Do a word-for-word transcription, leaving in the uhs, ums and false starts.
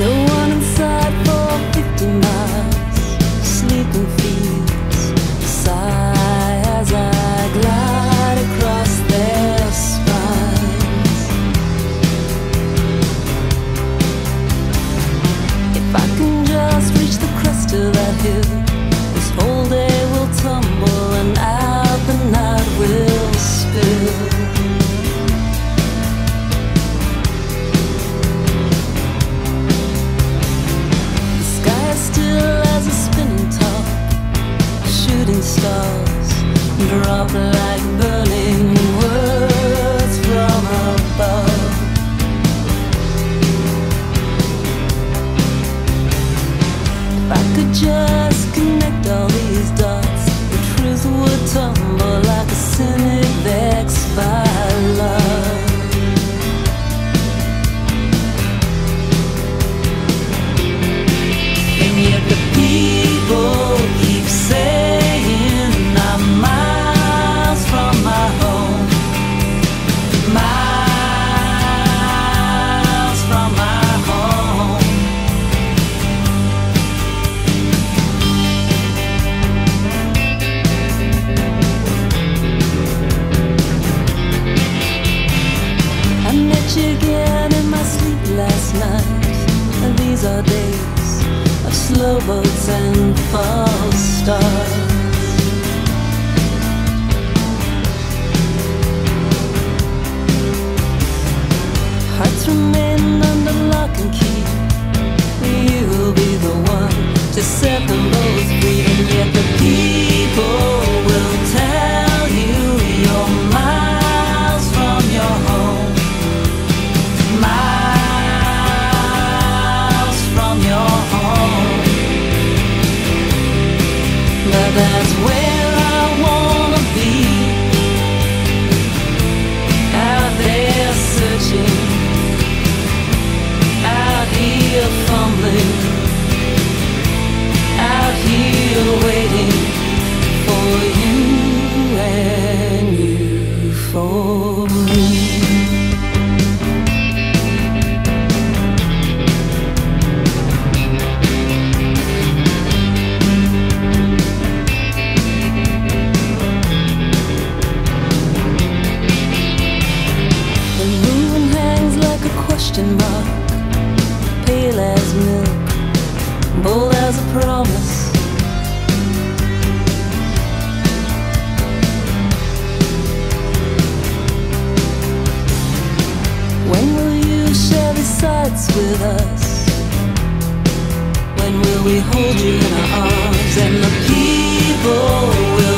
No one inside for fifty miles. Sleeping fields sigh as I glide across their spines. If I can just reach the crest of that hill, this whole day will tumble and out the night will spill. Still as a spinning top, shooting stars drop like burning words from above. If I could just connect all these dots, the truth would tumble like a cynic vexed by love. Yet the people keep saying I'm miles from my home, miles from my home. I met you again in my sleep last night, and these are days of slow boats and false stars. Hearts remain under lock and key. You will be the one to set them both free. And yet the people will tell you you're miles from your home, miles from your home. But that's where I wanna be, out there searching, out here fumbling, out here waiting for you and you for me. Question mark, pale as milk, bold as a promise. When will you share these sights with us? When will we hold you in our arms? And the people will